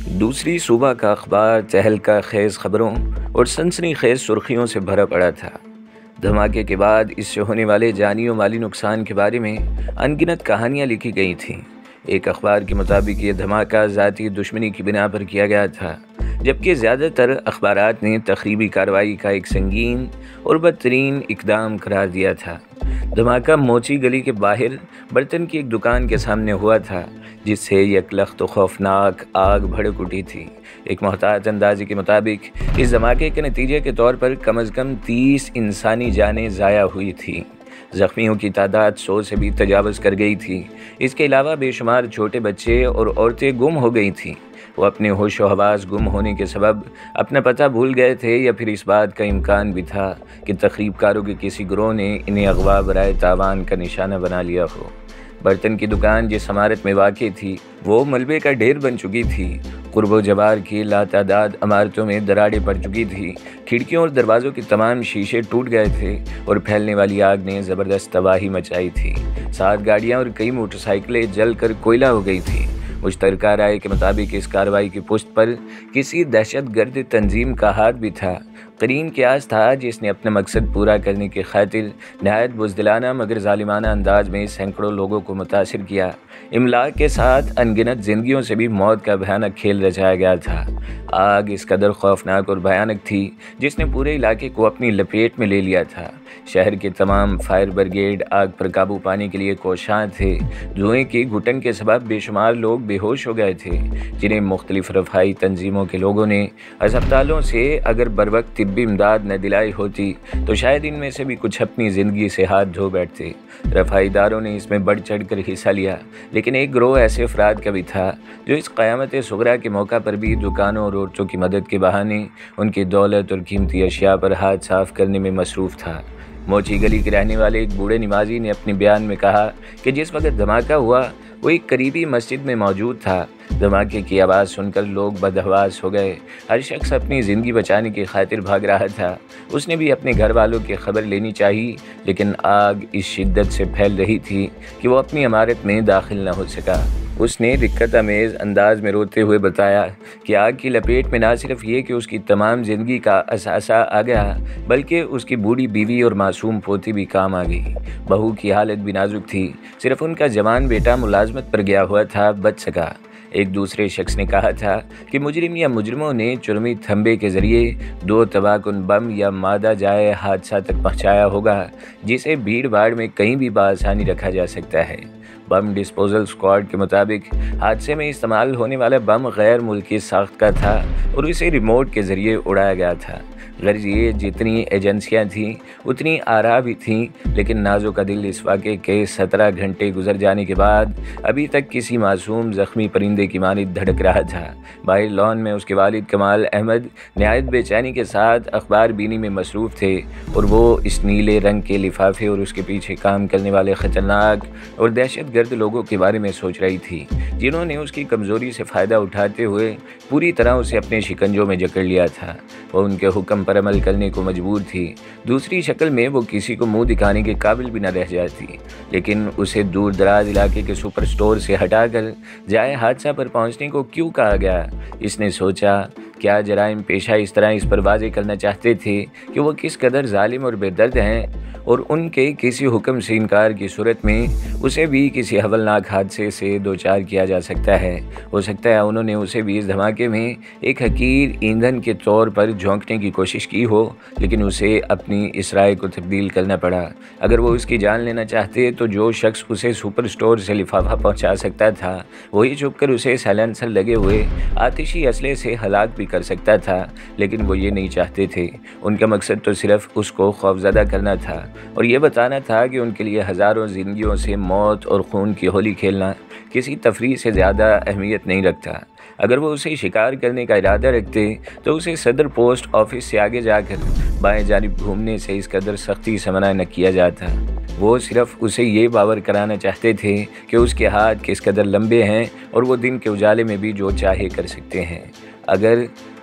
دوسری صوبہ کا اخبار تہلکہ خیز خبروں اور سنسنی خیز سرخیوں سے بھرا پڑا تھا۔ دھماکے کے بعد اس سے ہونے والے جانی و مالی نقصان کے بارے میں ان گنت کہانیاں لکھی گئی تھیں۔ ایک اخبار کے مطابق یہ دھماکہ ذاتی دشمنی کی بنا پر کیا گیا تھا، جبکہ زیادہ تر اخبارات نے تخریبی کارروائی کا ایک سنگین اور بدترین اقدام قرار دیا تھا۔ دھماکہ موچی گلی کے باہر برتن کی ایک دکان کے سامنے ہوا تھا، جس سے یکلخت و خوفناک آگ بھڑک اٹھی تھی۔ ایک محتاط اندازے کے مطابق اس دھماکے کے نتیجے کے طور پر کم از کم 30 انسانی جانیں ضائع ہوئی تھیں۔ زخمیوں کی تعداد 100 سے بھی تجاوز کر گئی تھی۔ اس کے علاوہ بے شمار چھوٹے بچے اور عورتیں گم ہو گئی تھیں۔ وہ اپنے ہوش و حواس گم ہونے کے سبب اپنا پتہ بھول گئے تھے، یا پھر اس بات کا امکان بھی تھا کہ تخریب کاروں کے کسی گروہ نے انہیں اغوا برائے تاوان کا نشانہ بنا لیا ہو۔ برتن کی دکان جس عمارت میں واقع تھی وہ ملبے کا ڈھیر بن چکی تھی۔ قرب و جوار کی لاتعداد عمارتوں میں دراڑیں پڑ چکی تھی۔ کھڑکیوں اور دروازوں کے تمام شیشے ٹوٹ گئے تھے اور پھیلنے والی آگ نے زبردست تباہی مچائی تھی۔ 7 گاڑیاں اور کئی موٹر سائیکلیں جل کر کوئلہ ہو گئی تھیں۔ مشترکہ رائے کے مطابق اس کارروائی کی پشت پر کسی دہشت گرد تنظیم کا ہاتھ بھی تھا۔ قرین قیاس تھا جس نے اپنا مقصد پورا کرنے کی خاطر نہایت بزدلانہ مگر ظالمانہ انداز میں سینکڑوں لوگوں کو متاثر کیا۔ املاک کے ساتھ ان گنت زندگیوں سے بھی موت کا بھیانک کھیل رچایا گیا تھا۔ آگ اس قدر خوفناک اور بھیانک تھی جس نے پورے علاقے کو اپنی لپیٹ میں لے لیا تھا۔ شہر کے تمام فائر بریگیڈ آگ پر قابو پانے کے لیے کوشاں تھے۔ دھوئیں کی گھٹن کے سبب بے شمار لوگ بے ہوش ہو گئے تھے، جنہیں مختلف رفاہی تنظیموں کے لوگوں نے ہسپتالوں سے اگر بروقت طبی امداد نہ دلائی ہوتی تو شاید ان میں سے بھی کچھ اپنی زندگی سے ہاتھ دھو بیٹھتے۔ رفاہی اداروں نے اس میں بڑھ چڑھ کر حصہ لیا، لیکن ایک گروہ ایسے افراد کا بھی تھا جو اس قیامت صغریٰ کے موقع پر بھی دکانوں اور عورتوں کی مدد کے بہانے ان کی دولت اور قیمتی اشیاء پر ہاتھ صاف کرنے میں مصروف تھا۔ موچی گلی کے رہنے والے ایک بوڑھے نمازی نے اپنے بیان میں کہا کہ جس وقت دھماکہ ہوا وہ ایک قریبی مسجد میں موجود تھا۔ دھماکے کی آواز سن کر لوگ بدحواس ہو گئے۔ ہر شخص اپنی زندگی بچانے کی خاطر بھاگ رہا تھا۔ اس نے بھی اپنے گھر والوں کی خبر لینی چاہی، لیکن آگ اس شدت سے پھیل رہی تھی کہ وہ اپنی عمارت میں داخل نہ ہو سکا۔ اس نے دقت آمیز انداز میں روتے ہوئے بتایا کہ آگ کی لپیٹ میں نہ صرف یہ کہ اس کی تمام زندگی کا اثاثہ آ گیا، بلکہ اس کی بوڑھی بیوی اور معصوم پوتی بھی کام آ گئی۔ بہو کی حالت بھی نازک تھی، صرف ان کا جوان بیٹا ملازمت پر گیا ہوا تھا، بچ سکا۔ ایک دوسرے شخص نے کہا تھا کہ مجرم یا مجرموں نے چرمی تھمبے کے ذریعے 2 تباہ کن بم یا مادہ جائے حادثہ تک پہنچایا ہوگا، جسے بھیڑ بھاڑ میں کہیں بھی بآسانی رکھا جا سکتا ہے۔ بم ڈسپوزل اسکواڈ کے مطابق حادثے میں استعمال ہونے والا بم غیر ملکی ساخت کا تھا اور اسے ریموٹ کے ذریعے اڑایا گیا تھا۔ غرض یہ جتنی ایجنسیاں تھیں اتنی آرا بھی تھیں، لیکن نازو کا دل اس واقعے کے 17 گھنٹے گزر جانے کے بعد ابھی تک کسی معصوم زخمی پرندے کی مانند دھڑک رہا تھا۔ باہر لان میں اس کے والد کمال احمد نہایت بے چینی کے ساتھ اخبار بینی میں مصروف تھے، اور وہ اس نیلے رنگ کے لفافے اور اس کے پیچھے کام کرنے والے خطرناک اور دہشت گرد لوگوں کے بارے میں سوچ رہی تھی، جنہوں نے اس کی کمزوری سے فائدہ اٹھاتے ہوئے پوری طرح اسے اپنے شکنجوں میں جکڑ لیا تھا۔ وہ ان کے حکم پر عمل کرنے کو مجبور تھی۔ دوسری شکل میں وہ کسی کو منہ دکھانے کے قابل بھی نہ رہ جاتی، لیکن اسے دور دراز علاقے کے سپر سٹور سے ہٹا کر جائے حادثہ پر پہنچنے کو کیوں کہا گیا؟ اس نے سوچا، کیا جرائم پیشہ اس طرح اس پر واضح کرنا چاہتے تھے کہ وہ کس قدر ظالم اور بے درد ہیں، اور ان کے کسی حکم سے انکار کی صورت میں اسے بھی کسی ہولناک حادثے سے دوچار کیا جا سکتا ہے۔ ہو سکتا ہے انہوں نے اسے بھی اس دھماکے میں ایک حقیر ایندھن کے طور پر جھونکنے کی کوشش کی ہو، لیکن اسے اپنی اس رائے کو تبدیل کرنا پڑا۔ اگر وہ اس کی جان لینا چاہتے تو جو شخص اسے سپر سٹور سے لفافہ پہنچا سکتا تھا وہی چھپ کر اسے سائلنسر لگے ہوئے آتشی اسلحے سے ہلاک بھی کر سکتا تھا، لیکن وہ یہ نہیں چاہتے تھے۔ ان کا مقصد تو صرف اس کو خوفزدہ کرنا تھا اور یہ بتانا تھا کہ ان کے لیے ہزاروں زندگیوں سے موت اور خون کی ہولی کھیلنا کسی تفریح سے زیادہ اہمیت نہیں رکھتا۔ اگر وہ اسے شکار کرنے کا ارادہ رکھتے تو اسے صدر پوسٹ آفس سے آگے جا کر بائیں جانب گھومنے سے اس قدر سختی سے منع نہ کیا جاتا۔ وہ صرف اسے یہ باور کرانا چاہتے تھے کہ اس کے ہاتھ کس قدر لمبے ہیں اور وہ دن کے اجالے میں بھی جو چاہے کر سکتے ہیں۔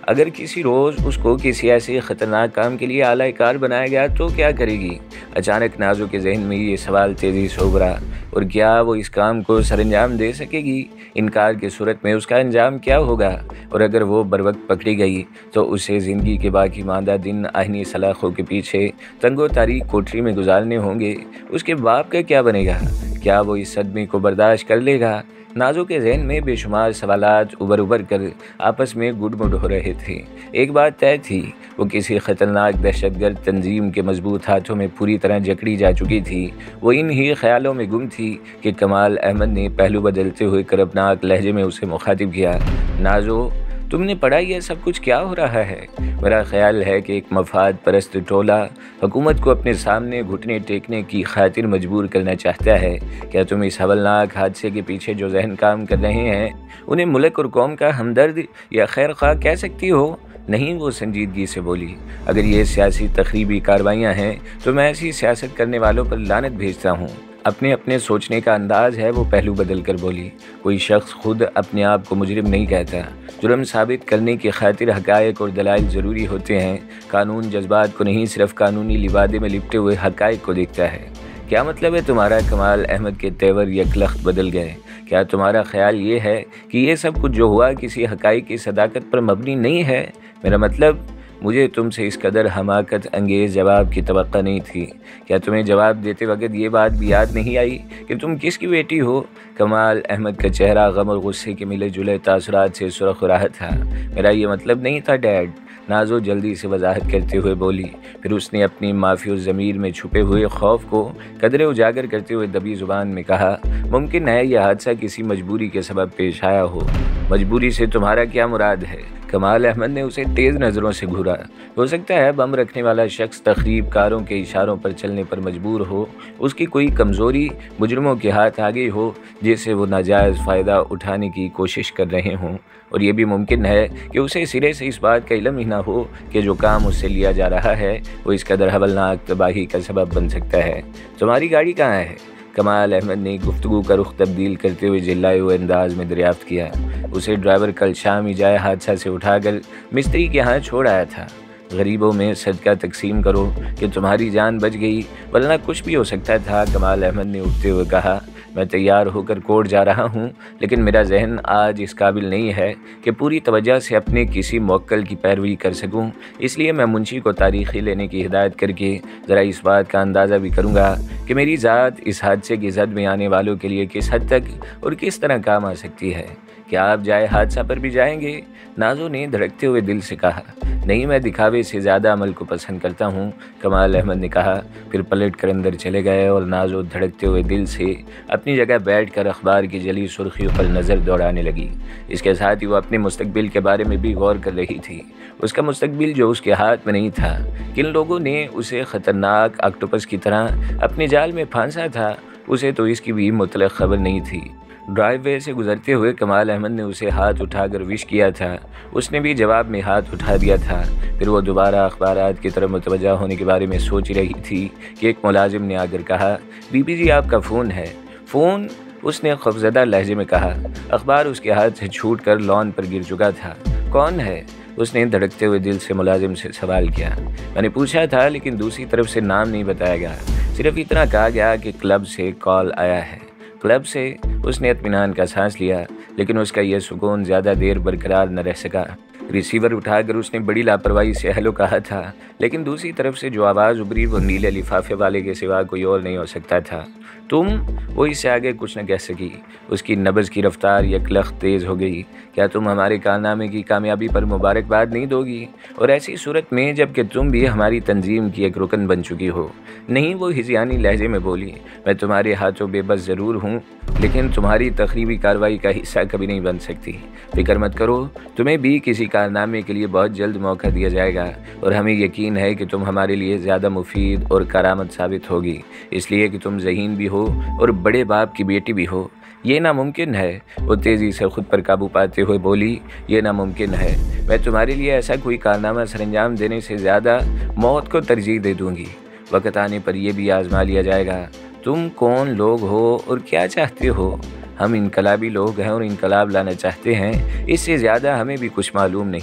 اگر کسی روز اس کو کسی ایسے خطرناک کام کے لیے اعلی کار بنایا گیا تو کیا کرے گی؟ اچانک نازو کے ذہن میں یہ سوال تیزی سے ابھرا۔ اور کیا وہ اس کام کو سر انجام دے سکے گی؟ انکار کی صورت میں اس کا انجام کیا ہوگا؟ اور اگر وہ بروقت پکڑی گئی تو اسے زندگی کے باقی ماندہ دن آہنی سلاخوں کے پیچھے تنگ و تاریک کوٹری میں گزارنے ہوں گے۔ اس کے باپ کا کیا بنے گا؟ کیا وہ اس صدمے کو برداشت کر لے گا؟ نازو کے ذہن میں بے شمار سوالات ابھر کر آپس میں گڈ مڈ ہو رہے تھے۔ ایک بات طے تھی، وہ کسی خطرناک دہشت گرد تنظیم کے مضبوط ہاتھوں میں پوری طرح جکڑی جا چکی تھی۔ وہ ان ہی خیالوں میں گم تھی کہ کمال احمد نے پہلو بدلتے ہوئے کربناک لہجے میں اسے مخاطب کیا۔ نازو، تم نے پڑھا یہ سب کچھ کیا ہو رہا ہے؟ میرا خیال ہے کہ ایک مفاد پرست ٹولہ حکومت کو اپنے سامنے گھٹنے ٹیکنے کی خاطر مجبور کرنا چاہتا ہے۔ کیا تم اس ہولناک حادثے کے پیچھے جو ذہن کام کر رہے ہیں انہیں ملک اور قوم کا ہمدرد یا خیر خواہ کہہ سکتی ہو؟ نہیں، وہ سنجیدگی سے بولی۔ اگر یہ سیاسی تخریبی کارروائیاں ہیں تو میں ایسی سیاست کرنے والوں پر لعنت بھیجتا ہوں۔ اپنے سوچنے کا انداز ہے، وہ پہلو بدل کر بولی۔ کوئی شخص خود اپنے آپ کو مجرم نہیں کہتا۔ جرم ثابت کرنے کی خاطر حقائق اور دلائل ضروری ہوتے ہیں۔ قانون جذبات کو نہیں، صرف قانونی لبادے میں لپٹے ہوئے حقائق کو دیکھتا ہے۔ کیا مطلب ہے تمہارا؟ کمال احمد کے تیور یکلخت بدل گئے۔ کیا تمہارا خیال یہ ہے کہ یہ سب کچھ جو ہوا کسی حقائق کی صداقت پر مبنی نہیں ہے؟ میرا مطلب، مجھے تم سے اس قدر حماقت انگیز جواب کی توقع نہیں تھی۔ کیا تمہیں جواب دیتے وقت یہ بات بھی یاد نہیں آئی کہ تم کس کی بیٹی ہو؟ کمال احمد کا چہرہ غم اور غصے کے ملے جلے تاثرات سے سرخ ہو رہا تھا۔ میرا یہ مطلب نہیں تھا ڈیڈ، نازو جلدی سے وضاحت کرتے ہوئے بولی۔ پھر اس نے اپنی معافی الضمیر میں چھپے ہوئے خوف کو قدرے اجاگر کرتے ہوئے دبی زبان میں کہا، ممکن ہے یہ حادثہ کسی مجبوری کے سبب پیش آیا ہو۔ مجبوری سے تمہارا کیا مراد ہے؟ کمال احمد نے اسے تیز نظروں سے گھورا۔ ہو سکتا ہے بم رکھنے والا شخص تخریب کاروں کے اشاروں پر چلنے پر مجبور ہو، اس کی کوئی کمزوری مجرموں کے ہاتھ آ گئی ہو جس سے وہ ناجائز فائدہ اٹھانے کی کوشش کر رہے ہوں، اور یہ بھی ممکن ہے کہ اسے سرے سے اس بات کا علم ہی نہ ہو کہ جو کام اس سے لیا جا رہا ہے وہ اس قدر ہولناک تباہی کا سبب بن سکتا ہے۔ تمہاری گاڑی کہاں ہے؟ کمال احمد نے گفتگو کا رخ تبدیل کرتے ہوئے جلائے ہوئے انداز میں دریافت کیا۔ اسے ڈرائیور کل شام ہی جائے حادثہ سے اٹھا کر مستری کے ہاں چھوڑ آیا تھا۔ غریبوں میں صدقہ تقسیم کرو کہ تمہاری جان بچ گئی، ورنہ کچھ بھی ہو سکتا تھا۔ کمال احمد نے اٹھتے ہوئے کہا، میں تیار ہو کر کورٹ جا رہا ہوں، لیکن میرا ذہن آج اس قابل نہیں ہے کہ پوری توجہ سے اپنے کسی موکل کی پیروی کر سکوں، اس لیے میں منشی کو تاریخی لینے کی ہدایت کر کے ذرا اس بات کا اندازہ بھی کروں گا کہ میری ذات اس حادثے کی زد میں آنے والوں کے لیے کس حد تک اور کس طرح کام آ سکتی ہے۔ کیا آپ جائے حادثہ پر بھی جائیں گے؟ نازو نے دھڑکتے ہوئے دل سے کہا۔ نہیں، میں دکھاوے سے زیادہ عمل کو پسند کرتا ہوں، کمال احمد نے کہا۔ پھر پلٹ کر اندر چلے گئے اور نازو دھڑکتے ہوئے دل سے اپنی جگہ بیٹھ کر اخبار کی جلی سرخیوں پر نظر دوڑانے لگی۔ اس کے ساتھ ہی وہ اپنے مستقبل کے بارے میں بھی غور کر رہی تھی۔ اس کا مستقبل جو اس کے ہاتھ میں نہیں تھا، کن لوگوں نے اسے خطرناک آکٹوپس کی طرح اپنے جال میں پھانسا تھا، اسے تو اس کی بھی مطلق خبر نہیں تھی۔ ڈرائیو وے سے گزرتے ہوئے کمال احمد نے اسے ہاتھ اٹھا کر وش کیا تھا، اس نے بھی جواب میں ہاتھ اٹھا دیا تھا۔ پھر وہ دوبارہ اخبارات کی طرف متوجہ ہونے کے بارے میں سوچ رہی تھی کہ ایک ملازم نے آ کر کہا، بی بی جی آپ کا فون ہے۔ فون؟ اس نے خوفزدہ لہجے میں کہا۔ اخبار اس کے ہاتھ سے چھوٹ کر لان پر گر چکا تھا۔ کون ہے؟ اس نے دھڑکتے ہوئے دل سے ملازم سے سوال کیا۔ میں نے پوچھا تھا لیکن دوسری طرف سے نام نہیں بتایا گیا، صرف اتنا کہا گیا کہ کلب سے کال آیا ہے۔ کلب سے؟ اس نے اطمینان کا سانس لیا، لیکن اس کا یہ سکون زیادہ دیر برقرار نہ رہ سکا۔ ریسیور اٹھا کر اس نے بڑی لاپرواہی سے ہیلو کہا تھا، لیکن دوسری طرف سے جو آواز ابھری وہ نیلے لفافے والے کے سوا کوئی اور نہیں ہو سکتا تھا۔ تم؟ وہ اس سے آگے کچھ نہ کہہ سکی۔ اس کی نبض کی رفتار یکلخت تیز ہو گئی۔ کیا تم ہمارے کارنامے کی کامیابی پر مبارکباد نہیں دو گی؟ اور ایسی صورت میں جب کہ تم بھی ہماری تنظیم کی ایک رکن بن چکی ہو۔ نہیں، وہ ہذیانی لہجے میں بولی، میں تمہارے ہاتھوں بے بس ضرور ہوں، لیکن تمہاری تخریبی کارروائی کا حصہ کبھی نہیں بن سکتی۔ فکر مت کرو، تمہیں بھی کسی کارنامے کے لیے بہت جلد موقع دیا جائے گا، اور ہمیں یقین ہے کہ تم ہمارے لیے زیادہ مفید اور کارآمد ثابت ہوگی، اس لیے کہ تم ذہین بھی ہو اور بڑے باپ کی بیٹی بھی ہو۔ یہ ناممکن ہے، وہ تیزی سے خود پر قابو پاتے ہوئے بولی، یہ ناممکن ہے۔ میں تمہارے لیے ایسا کوئی کارنامہ سر انجام دینے سے زیادہ موت کو ترجیح دے دوں گی۔ وقت آنے پر یہ بھی آزما لیا جائے گا، تم کون لوگ ہو اور کیا چاہتے ہو۔ ہم انقلابی لوگ ہیں اور انقلاب لانا چاہتے ہیں، اس سے زیادہ ہمیں بھی کچھ معلوم نہیں۔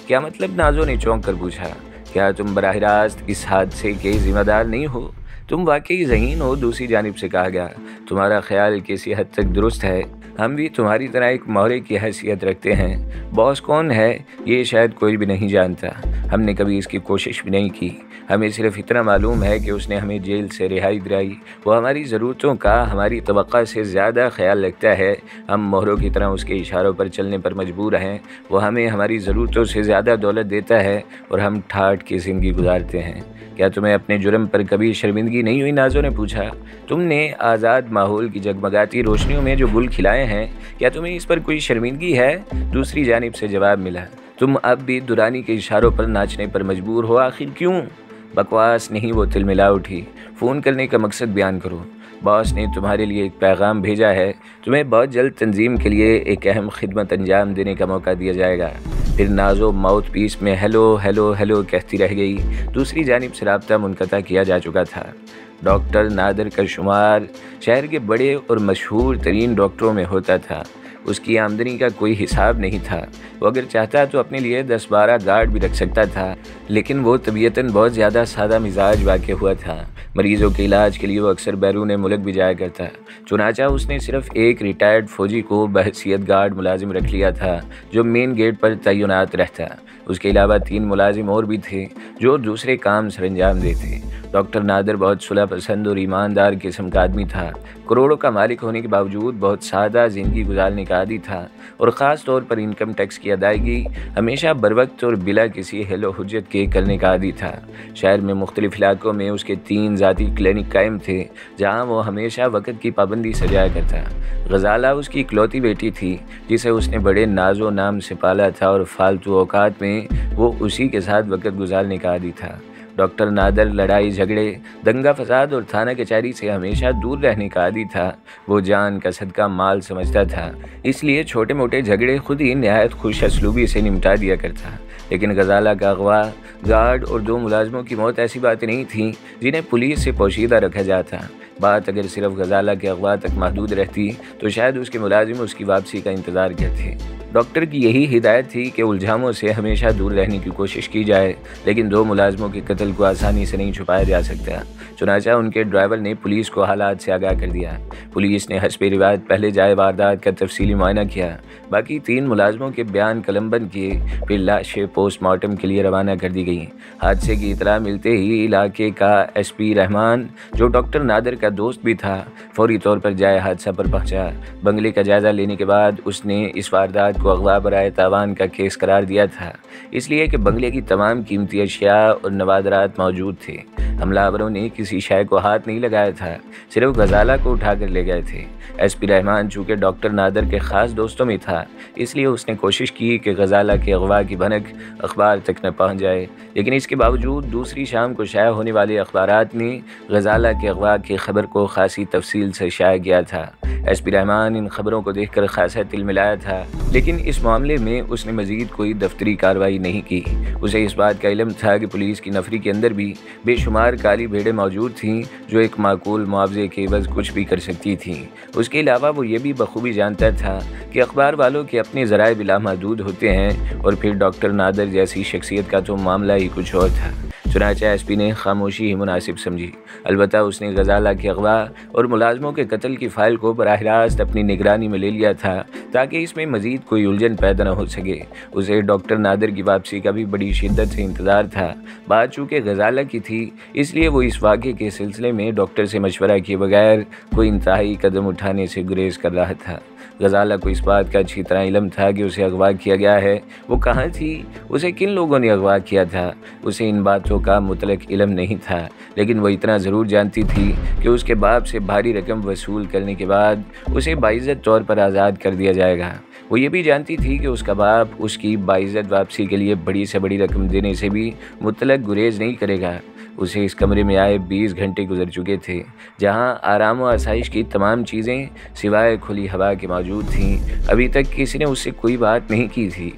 क्या मतलब? नाज़ो ने चौंक कर पूछा। क्या तुम बराह रास्त इस हादसे के जिम्मेदार नहीं हो? तुम वाकई ज़हीन हो? दूसरी जानिब से कहा गया। तुम्हारा ख्याल किसी हद तक दुरुस्त है। हम भी तुम्हारी तरह एक मोहरे की हैसियत रखते हैं। बॉस कौन है ये शायद कोई भी नहीं जानता। हमने कभी इसकी कोशिश भी नहीं की। हमें सिर्फ इतना मालूम है कि उसने हमें जेल से रिहाई दिलाई। वो हमारी ज़रूरतों का हमारी तवक्का से ज़्यादा ख्याल रखता है। हम मोहरों की तरह उसके इशारों पर चलने पर मजबूर हैं। वो हमें हमारी ज़रूरतों से ज़्यादा दौलत देता है और हम ठाठ की ज़िंदगी गुजारते हैं। क्या तुम्हें अपने जुर्म पर कभी शर्मिंदगी नहीं हुई? नाज़ो ने पूछा। तुमने आज़ाद माहौल की जगमगाती रोशनियों में जो गुल खिलाए हैं, क्या तुम्हें इस पर कोई शर्मिंदगी है? दूसरी जानिब से जवाब मिला। तुम अब भी दुरानी के इशारों पर नाचने पर मजबूर हो। आखिर क्यों? बकवास नहीं, वो तिलमिला उठी। फ़ोन करने का मकसद बयान करो। बॉस ने तुम्हारे लिए एक पैगाम भेजा है। तुम्हें बहुत जल्द तंजीम के लिए एक अहम खिदमत अंजाम देने का मौका दिया जाएगा। फिर नाज़ो माउथ पीस में हेलो हेलो हेलो कहती रह गई। दूसरी जानिब से राब्ता मुनक़ता किया जा चुका था। डॉक्टर नादर का शुमार शहर के बड़े और मशहूर तरीन डॉक्टरों में होता था। उसकी आमदनी का कोई हिसाब नहीं था। वो अगर चाहता तो अपने लिए 10-12 गार्ड भी रख सकता था, लेकिन वो तबीयतन बहुत ज़्यादा सादा मिजाज वाक़ हुआ था। मरीज़ों के इलाज के लिए वो अक्सर बैरून मुल्क भी जाया करता। चुनाचा उसने सिर्फ एक रिटायर्ड फ़ौजी को बहसीत गार्ड मुलाजिम रख लिया था, जो मेन गेट पर तैनात रहता। उसके अलावा 3 मुलाजिम और भी थे जो दूसरे काम सरंजाम देते। डॉक्टर नादर बहुत सुलह पसंद और ईमानदार किस्म का आदमी था। करोड़ों का मालिक होने के बावजूद बहुत सादा ज़िंदगी गुजारने का आदी था और ख़ास तौर पर इनकम टैक्स की अदायगी हमेशा बरवक्त और बिला किसी हेलो हुज्जत के करने का आदी था। शहर में मुख्तलिफ़ इलाकों में उसके 3 ज़ाती क्लिनिक कायम थे, जहाँ वो हमेशा वक़्त की पाबंदी सजाया करता। गज़ाला उसकी इकलौती बेटी थी, जिसे उसने बड़े नाज़ो नाम से पाला था और फालतू औकात में वो उसी के साथ वक़्त गुजारने का आदी था। डॉक्टर नादर लड़ाई झगड़े, दंगा फसाद और थाना कचहरी से हमेशा दूर रहने का आदी था। वो जान का सदका माल समझता था, इसलिए छोटे मोटे झगड़े खुद ही नहायत खुश असलूबी से निपटा दिया करता। लेकिन गज़ाला का अगवा, गार्ड और 2 मुलाजमों की मौत ऐसी बातें नहीं थीं जिन्हें पुलिस से पोशीदा रखा जाता। बात अगर सिर्फ गज़ाला के अगवा तक महदूद रहती तो शायद उसके मुलाजिम उसकी वापसी का इंतज़ार करते। डॉक्टर की यही हिदायत थी कि उलझामों से हमेशा दूर रहने की कोशिश की जाए, लेकिन 2 मुलाजमों के कत्ल को आसानी से नहीं छुपाया जा सकता। चुनाचा उनके ड्राइवर ने पुलिस को हालात से आगाह कर दिया। पुलिस ने हस्बे रिवायत पहले जाए वारदात का तफसीली मुआयना किया, बाकी 3 मुलाजमों के बयान कलमबंद किए, फिर लाशें पोस्टमार्टम के लिए रवाना कर दी गईं। हादसे की इतला मिलते ही इलाके का SP रहमान, जो डॉक्टर नादर का दोस्त भी था, फौरी तौर पर जाए हादसा पर पहुंचा। बंगले का जायजा लेने के बाद उसने इस वारदात को अगवा बराए तावान का केस करार दिया था, इसलिए कि बंगले की तमाम कीमती अशिया और नवादरात मौजूद थे। हमलावरों ने किसी शय को हाथ नहीं लगाया था, सिर्फ गज़ाला को उठा कर ले गए थे। SP रहमान चूँकि डॉक्टर नादर के ख़ास दोस्तों में था, इसलिए उसने कोशिश की कि गज़ाला के अगवा की भनक अखबार तक न पहुँच जाए, लेकिन इसके बावजूद दूसरी शाम को शाया होने वाले अखबारात ने गज़ाला के अगवा की खबर को खासी तफसील से शाया किया था। SP रहमान इन खबरों को देखकर खासा तिलमिलाया था, लेकिन इस मामले में उसने मज़ीद कोई दफ्तरी कार्रवाई नहीं की। उसे इस बात का इल्म था कि पुलिस की नफरी के अंदर भी बेशुमार काली भेड़ें मौजूद थीं जो एक माकूल मुआवजे के एवज़ कुछ भी कर सकती थीं। उसके अलावा वो ये भी बखूबी जानता था कि अखबार वालों के अपने ज़राए बिलामहदूद होते हैं, और फिर डॉक्टर नादर जैसी शख्सियत का तो मामला ही कुछ और था। चुनांचे SP ने खामोशी ही मुनासिब समझी। अलबत्ता उसने गज़ाला के अगवा और मुलाजमों के कत्ल की फ़ाइल को बराह रास्त अपनी निगरानी में ले लिया था, ताकि इसमें मज़ीद कोई उलझन पैदा न हो सके। उसे डॉक्टर नादर की वापसी का भी बड़ी शिद्दत से इंतज़ार था। बात चूँकि गज़ाला की थी, इसलिए वो इस वाक़े के सिलसिले में डॉक्टर से मशवरा किए बगैर कोई इंतहाई कदम उठाने से गुरेज कर रहा था। गज़ाला को इस बात का अच्छी तरह इल्म था कि उसे अगवा किया गया है। वो कहाँ थी, उसे किन लोगों ने अगवा किया था, उसे इन बातों का मुतलक इल्म नहीं था, लेकिन वो इतना ज़रूर जानती थी कि उसके बाप से भारी रकम वसूल करने के बाद उसे बाइज़्ज़त तौर पर आज़ाद कर दिया जाएगा। वो ये भी जानती थी कि उसका बाप उसकी बाइज़्ज़त वापसी के लिए बड़ी से बड़ी रकम देने से भी मुतलक गुरेज नहीं करेगा। उसे इस कमरे में आए 20 घंटे गुजर चुके थे, जहां आराम व आसाइश की तमाम चीज़ें सिवाय खुली हवा के मौजूद थीं। अभी तक किसी ने उससे कोई बात नहीं की थी।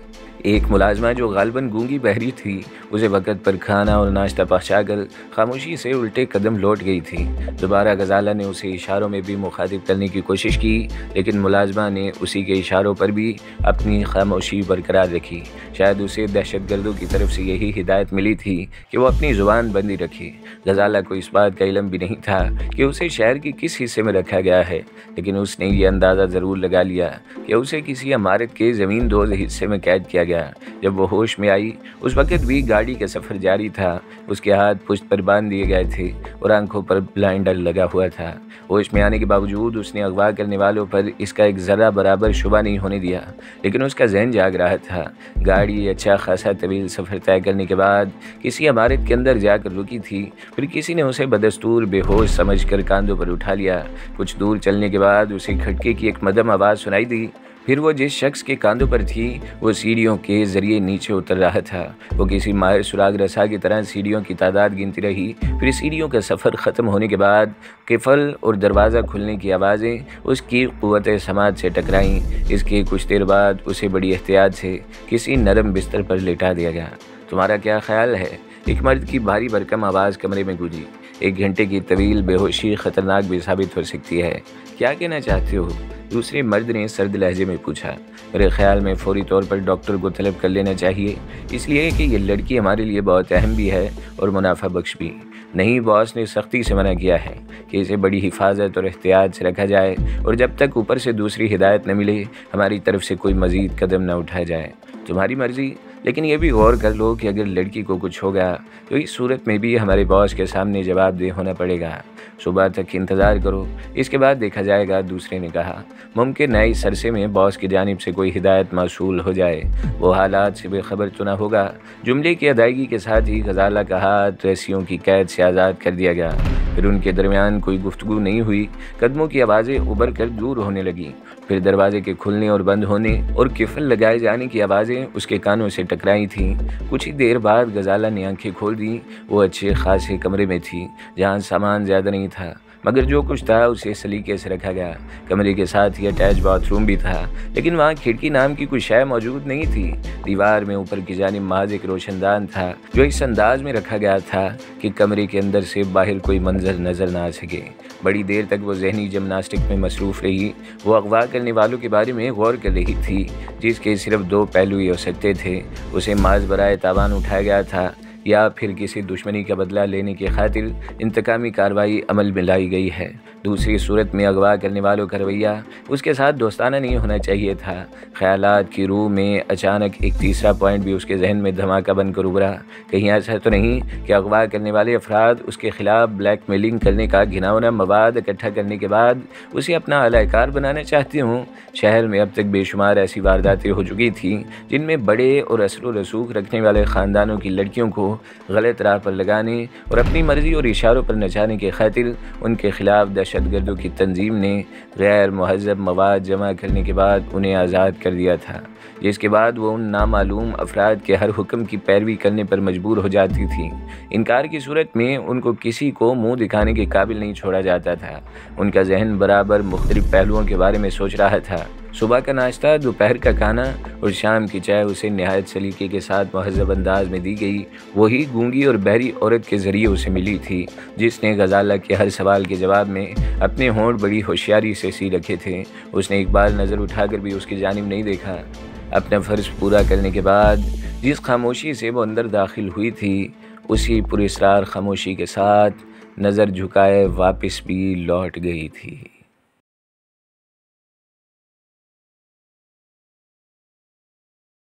ایک ملازمہ جو غالباً گونگی بہری تھی اسے وقت پر کھانا اور ناشتہ پہنچا کر خاموشی سے الٹے قدم لوٹ گئی تھی۔ دوبارہ غزالہ نے اسے اشاروں میں بھی مخاطب کرنے کی کوشش کی، لیکن ملازمہ نے اسی کے اشاروں پر بھی اپنی خاموشی برقرار رکھی۔ شاید اسے دہشت گردوں کی طرف سے یہی ہدایت ملی تھی کہ وہ اپنی زبان بندی رکھے۔ غزالہ کو اس بات کا علم بھی نہیں تھا کہ اسے شہر کے کس حصے میں رکھا گیا ہے، لیکن اس نے یہ اندازہ ضرور لگا لیا کہ اسے کسی عمارت کے زمین دوز حصے میں قید کیا گیا۔ جب وہ ہوش میں آئی اس وقت بھی گاڑی کا سفر جاری تھا۔ اس کے ہاتھ پشت پر باندھ دیے گئے تھے اور آنکھوں پر بلائنڈر لگا ہوا تھا۔ ہوش میں آنے کے باوجود اس نے اغوا کرنے والوں پر اس کا ایک ذرہ برابر شبہ نہیں ہونے دیا، لیکن اس کا ذہن جاگ رہا تھا۔ گاڑی اچھا خاصا طویل سفر طے کرنے کے بعد کسی عمارت کے اندر جا کر رکی تھی، پھر کسی نے اسے بدستور بے ہوش سمجھ کر کاندھوں پر اٹھا لیا۔ کچھ دور چلنے کے بعد اسے کھٹکے کی ایک مدھم آواز سنائی دی۔ پھر وہ جس شخص کے کاندھوں پر تھی وہ سیڑھیوں کے ذریعے نیچے اتر رہا تھا۔ وہ کسی ماہر سراغ رسا کی طرح سیڑھیوں کی تعداد گنتی رہی۔ پھر سیڑھیوں کا سفر ختم ہونے کے بعد قفل اور دروازہ کھلنے کی آوازیں اس کی قوت سماعت سے ٹکرائیں۔ اس کے کچھ دیر بعد اسے بڑی احتیاط سے کسی نرم بستر پر لٹا دیا گیا۔ تمہارا کیا خیال ہے؟ ایک مرد کی بھاری بھرکم آواز کمرے میں گونجی۔ 1 گھنٹے کی طویل بے ہوشی خطرناک بھی ثابت ہو سکتی ہے۔ کیا کہنا چاہتے ہو؟ دوسرے مرد نے سرد لہجے میں پوچھا۔ میرے خیال میں فوری طور پر ڈاکٹر کو طلب کر لینا چاہیے، اس لیے کہ یہ لڑکی ہمارے لیے بہت اہم بھی ہے اور منافع بخش بھی۔ نہیں، باس نے سختی سے منع کیا ہے کہ اسے بڑی حفاظت اور احتیاط سے رکھا جائے اور جب تک اوپر سے دوسری ہدایت نہ ملے ہماری طرف سے کوئی مزید قدم نہ اٹھایا جائے۔ تمہاری مرضی، لیکن یہ بھی غور کر لو کہ اگر لڑکی کو کچھ ہوگا تو اس صورت میں بھی ہمارے باس کے سامنے جواب دہ ہونا پڑے گا۔ صبح تک انتظار کرو، اس کے بعد دیکھا جائے گا، دوسرے نے کہا۔ ممکن ہے اس عرصے میں باس کی جانب سے کوئی ہدایت موصول ہو جائے، وہ حالات سے بے خبر تو نہ ہوگا۔ جملے کی ادائیگی کے ساتھ ہی غزالہ کا ہاتھ رسیوں کی قید سے آزاد کر دیا گیا۔ پھر ان کے درمیان کوئی گفتگو نہیں ہوئی۔ قدموں کی آوازیں ابھر کر دور ہونے لگیں، پھر دروازے کے کھلنے اور بند ہونے اور قفل لگائے جانے کی آوازیں اس کے کانوں سے ٹکرائی تھیں۔ کچھ ہی دیر بعد غزالہ نے آنکھیں کھول دیں۔ وہ اچھے خاصے کمرے میں تھی جہاں سامان زیادہ نہیں تھا، مگر جو کچھ تھا اسے سلیقے سے رکھا گیا۔ کمرے کے ساتھ ہی اٹیچ باتھ روم بھی تھا، لیکن وہاں کھڑکی نام کی کوئی شے موجود نہیں تھی۔ دیوار میں اوپر کی جانب محض ایک روشن دان تھا جو اس انداز میں رکھا گیا تھا کہ کمرے کے اندر سے باہر کوئی منظر نظر نہ آ سکے۔ بڑی دیر تک وہ ذہنی جمناسٹک میں مصروف رہی۔ وہ اغوا کرنے والوں کے بارے میں غور کر رہی تھی جس کے صرف 2 پہلو ہی ہو سکتے تھے۔ اسے محض برائے تاوان اٹھایا گیا تھا یا پھر کسی دشمنی کا بدلہ لینے کی خاطر انتقامی کارروائی عمل میں لائی گئی ہے۔ دوسری صورت میں اغوا کرنے والوں کا رویہ اس کے ساتھ دوستانہ نہیں ہونا چاہیے تھا۔ خیالات کی روح میں اچانک ایک تیسرا پوائنٹ بھی اس کے ذہن میں دھماکہ بن کر ابھرا۔ کہیں ایسا تو نہیں کہ اغوا کرنے والے افراد اس کے خلاف بلیک میلنگ کرنے کا گھناؤنا مواد اکٹھا کرنے کے بعد اسے اپنا اعلی کار بنانا چاہتے ہوں؟ شہر میں اب تک بے شمار ایسی وارداتیں ہو چکی تھیں جن میں بڑے اور اثر و رسوخ رکھنے والے خاندانوں کی لڑکیوں کو غلط راہ پر لگانے اور اپنی مرضی اور اشاروں پر نچانے کی خاطر ان کے خلاف دہشت گردوں کی تنظیم نے غیر مہذب مواد جمع کرنے کے بعد انہیں آزاد کر دیا تھا، جس کے بعد وہ ان نامعلوم افراد کے ہر حکم کی پیروی کرنے پر مجبور ہو جاتی تھیں۔ انکار کی صورت میں ان کو کسی کو منہ دکھانے کے قابل نہیں چھوڑا جاتا تھا۔ ان کا ذہن برابر مختلف پہلوؤں کے بارے میں سوچ رہا تھا۔ صبح کا ناشتہ، دوپہر کا کھانا اور شام کی چائے اسے نہایت سلیقے کے ساتھ مہذب انداز میں دی گئی۔ وہی گونگی اور بہری عورت کے ذریعے اسے ملی تھی جس نے غزالہ کے ہر سوال کے جواب میں اپنے ہونٹ بڑی ہوشیاری سے سی رکھے تھے۔ اس نے ایک بار نظر اٹھا کر بھی اس کی جانب نہیں دیکھا۔ اپنا فرض پورا کرنے کے بعد جس خاموشی سے وہ اندر داخل ہوئی تھی اسی پراسرار خاموشی کے ساتھ نظر جھکائے واپس بھی لوٹ گئی تھی۔